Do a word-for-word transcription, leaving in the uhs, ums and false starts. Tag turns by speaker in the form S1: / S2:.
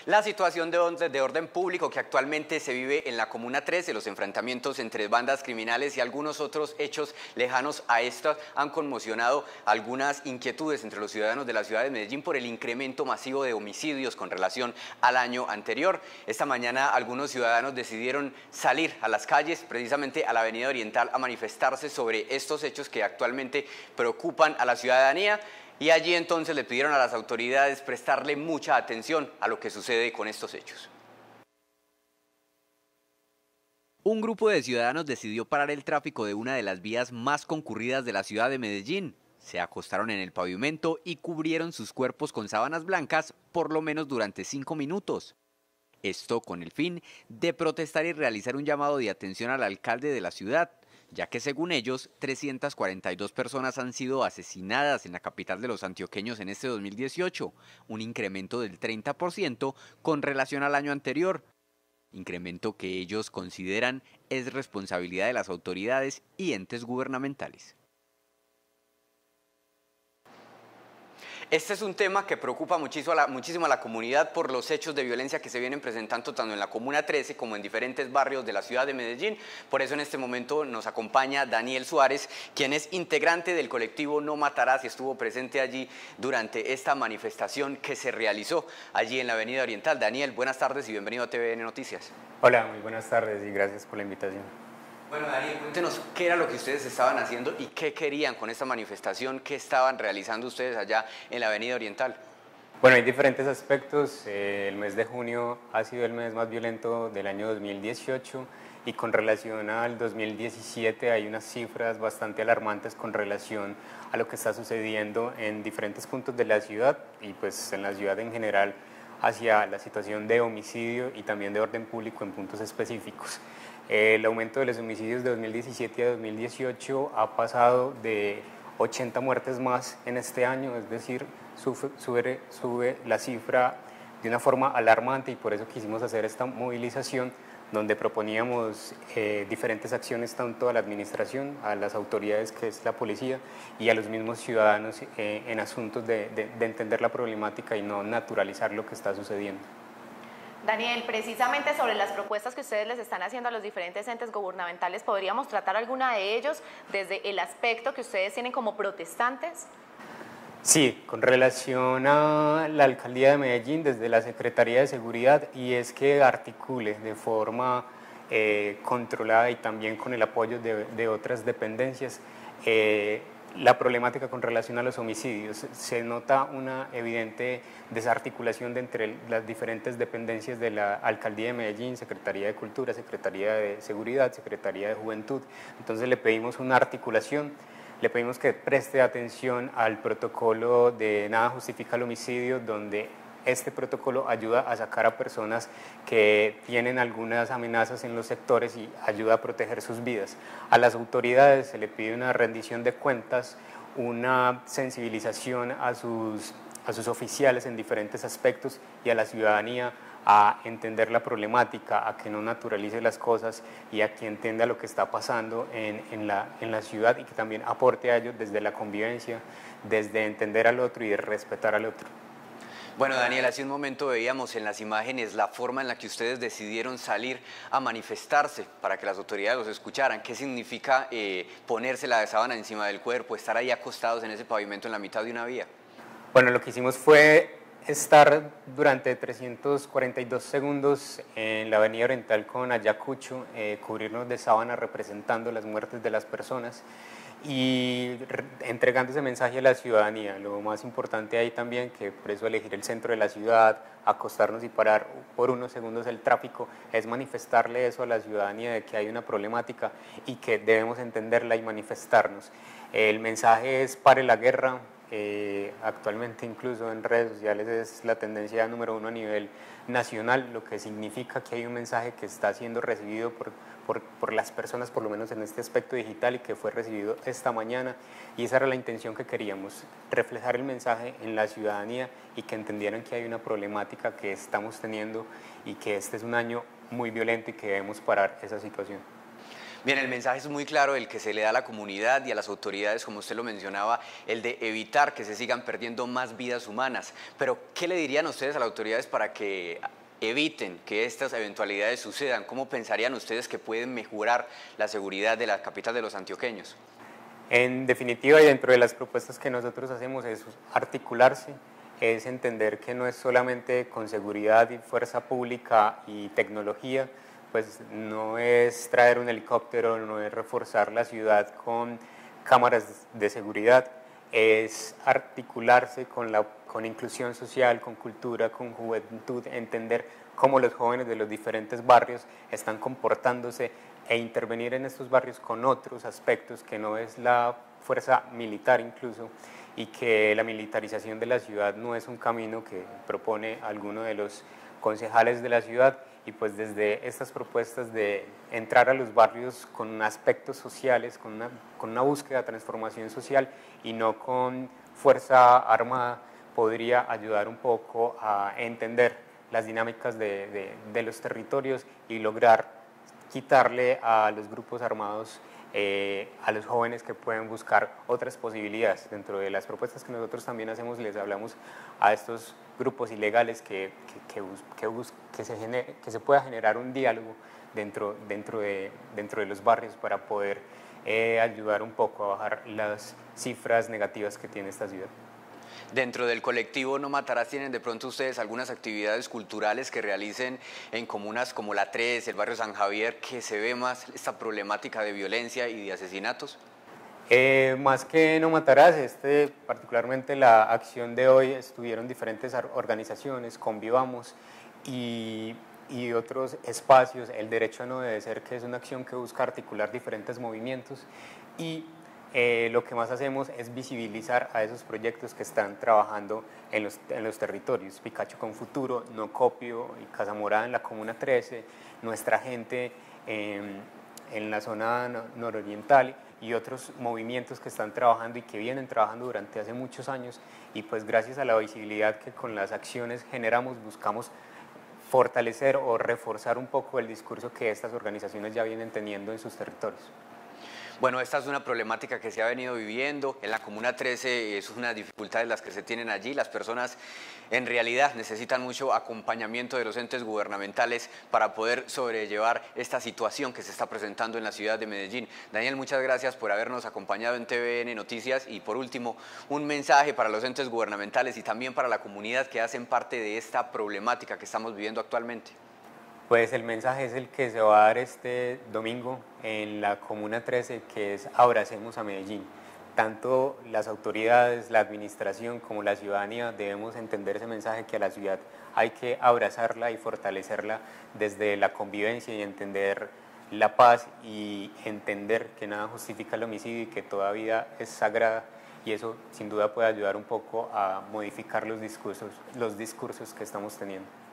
S1: La situación de orden, de orden público que actualmente se vive en la Comuna trece, los enfrentamientos entre bandas criminales y algunos otros hechos lejanos a estas han conmocionado algunas inquietudes entre los ciudadanos de la ciudad de Medellín por el incremento masivo de homicidios con relación al año anterior. Esta mañana algunos ciudadanos decidieron salir a las calles, precisamente a la Avenida Oriental, a manifestarse sobre estos hechos que actualmente preocupan a la ciudadanía. Y allí entonces le pidieron a las autoridades prestarle mucha atención a lo que sucede con estos hechos. Un grupo de ciudadanos decidió parar el tráfico de una de las vías más concurridas de la ciudad de Medellín. Se acostaron en el pavimento y cubrieron sus cuerpos con sábanas blancas por lo menos durante cinco minutos. Esto con el fin de protestar y realizar un llamado de atención al alcalde de la ciudad, ya que según ellos, trescientas cuarenta y dos personas han sido asesinadas en la capital de los antioqueños en este dos mil dieciocho, un incremento del treinta por ciento con relación al año anterior, incremento que ellos consideran es responsabilidad de las autoridades y entes gubernamentales. Este es un tema que preocupa muchísimo a, la, muchísimo a la comunidad por los hechos de violencia que se vienen presentando tanto en la Comuna trece como en diferentes barrios de la ciudad de Medellín. Por eso en este momento nos acompaña Daniel Suárez, quien es integrante del colectivo No Matarás y estuvo presente allí durante esta manifestación que se realizó allí en la Avenida Oriental. Daniel, buenas tardes y bienvenido a T V N Noticias.
S2: Hola, muy buenas tardes y gracias por la invitación.
S1: Bueno, Daniel, cuéntenos qué era lo que ustedes estaban haciendo y qué querían con esta manifestación, qué estaban realizando ustedes allá en la Avenida Oriental.
S2: Bueno, hay diferentes aspectos. Eh, el mes de junio ha sido el mes más violento del año dos mil dieciocho y con relación al dos mil diecisiete hay unas cifras bastante alarmantes con relación a lo que está sucediendo en diferentes puntos de la ciudad y pues en la ciudad en general hacia la situación de homicidio y también de orden público en puntos específicos. El aumento de los homicidios de dos mil diecisiete a dos mil dieciocho ha pasado de ochenta muertes más en este año, es decir, sube, sube, sube la cifra de una forma alarmante y por eso quisimos hacer esta movilización donde proponíamos eh, diferentes acciones tanto a la administración, a las autoridades que es la policía y a los mismos ciudadanos eh, en asuntos de, de, de entender la problemática y no naturalizar lo que está sucediendo.
S3: Daniel, precisamente sobre las propuestas que ustedes les están haciendo a los diferentes entes gubernamentales, ¿podríamos tratar alguna de ellos desde el aspecto que ustedes tienen como protestantes?
S2: Sí, con relación a la Alcaldía de Medellín, desde la Secretaría de Seguridad, y es que articule de forma eh, controlada y también con el apoyo de, de otras dependencias, eh, la problemática con relación a los homicidios. Se nota una evidente desarticulación de entre las diferentes dependencias de la Alcaldía de Medellín, Secretaría de Cultura, Secretaría de Seguridad, Secretaría de Juventud. Entonces le pedimos una articulación, le pedimos que preste atención al protocolo de Nada Justifica el Homicidio, donde este protocolo ayuda a sacar a personas que tienen algunas amenazas en los sectores y ayuda a proteger sus vidas. A las autoridades se le pide una rendición de cuentas, una sensibilización a sus, a sus oficiales en diferentes aspectos y a la ciudadanía a entender la problemática, a que no naturalice las cosas y a que entienda lo que está pasando en, en, la, en la ciudad y que también aporte a ello desde la convivencia, desde entender al otro y de respetar al otro.
S1: Bueno, Daniel, hace un momento veíamos en las imágenes la forma en la que ustedes decidieron salir a manifestarse para que las autoridades los escucharan. ¿Qué significa eh, ponerse la sábana encima del cuerpo, estar ahí acostados en ese pavimento en la mitad de una vía?
S2: Bueno, lo que hicimos fue estar durante trescientos cuarenta y dos segundos en la Avenida Oriental con Ayacucho, eh, cubrirnos de sábana representando las muertes de las personas y entregando ese mensaje a la ciudadanía. Lo más importante ahí también, que por eso elegir el centro de la ciudad, acostarnos y parar por unos segundos el tráfico, es manifestarle eso a la ciudadanía de que hay una problemática y que debemos entenderla y manifestarnos. El mensaje es pare la guerra. Eh, actualmente incluso en redes sociales es la tendencia número uno a nivel nacional, lo que significa que hay un mensaje que está siendo recibido por, por, por las personas, por lo menos en este aspecto digital, y que fue recibido esta mañana, y esa era la intención que queríamos, reflejar el mensaje en la ciudadanía y que entendieran que hay una problemática que estamos teniendo y que este es un año muy violento y que debemos parar esa situación.
S1: Bien, el mensaje es muy claro, el que se le da a la comunidad y a las autoridades, como usted lo mencionaba, el de evitar que se sigan perdiendo más vidas humanas. Pero, ¿qué le dirían ustedes a las autoridades para que eviten que estas eventualidades sucedan, ¿cómo pensarían ustedes que pueden mejorar la seguridad de la capital de los antioqueños?
S2: En definitiva, y dentro de las propuestas que nosotros hacemos, es articularse, es entender que no es solamente con seguridad y fuerza pública y tecnología, pues no es traer un helicóptero, no es reforzar la ciudad con cámaras de seguridad, es articularse con, la, con inclusión social, con cultura, con juventud, entender cómo los jóvenes de los diferentes barrios están comportándose e intervenir en estos barrios con otros aspectos que no es la fuerza militar incluso, y que la militarización de la ciudad no es un camino que propone alguno de los concejales de la ciudad, y pues desde estas propuestas de entrar a los barrios con aspectos sociales, con una, con una búsqueda de transformación social y no con fuerza armada, podría ayudar un poco a entender las dinámicas de, de, de los territorios y lograr quitarle a los grupos armados, eh, a los jóvenes que pueden buscar otras posibilidades. Dentro de las propuestas que nosotros también hacemos, les hablamos a estos grupos ilegales que, que, que, que, bus, que, se, genere, que se pueda generar un diálogo dentro, dentro, de, dentro de los barrios para poder eh, ayudar un poco a bajar las cifras negativas que tiene esta ciudad.
S1: Dentro del colectivo No Matarás, ¿tienen de pronto ustedes algunas actividades culturales que realicen en comunas como La tres, el barrio San Javier, que se ve más esta problemática de violencia y de asesinatos?
S2: Eh, más que No Matarás, este, particularmente la acción de hoy, estuvieron diferentes organizaciones, Convivamos y, y otros espacios. El derecho a no obedecer, que es una acción que busca articular diferentes movimientos, y Eh, lo que más hacemos es visibilizar a esos proyectos que están trabajando en los, en los territorios. Picacho con Futuro, No Copio y Casa Morada en la Comuna trece, Nuestra Gente en, en la zona nororiental, y otros movimientos que están trabajando y que vienen trabajando durante hace muchos años, y pues gracias a la visibilidad que con las acciones generamos, buscamos fortalecer o reforzar un poco el discurso que estas organizaciones ya vienen teniendo en sus territorios.
S1: Bueno, esta es una problemática que se ha venido viviendo. En la Comuna trece es una dificultad de las que se tienen allí. Las personas en realidad necesitan mucho acompañamiento de los entes gubernamentales para poder sobrellevar esta situación que se está presentando en la ciudad de Medellín. Daniel, muchas gracias por habernos acompañado en T V N Noticias, y por último, un mensaje para los entes gubernamentales y también para la comunidad que hacen parte de esta problemática que estamos viviendo actualmente.
S2: Pues el mensaje es el que se va a dar este domingo en la Comuna trece, que es Abracemos a Medellín. Tanto las autoridades, la administración como la ciudadanía debemos entender ese mensaje, que a la ciudad hay que abrazarla y fortalecerla desde la convivencia y entender la paz y entender que nada justifica el homicidio y que toda vida es sagrada, y eso sin duda puede ayudar un poco a modificar los discursos, los discursos que estamos teniendo.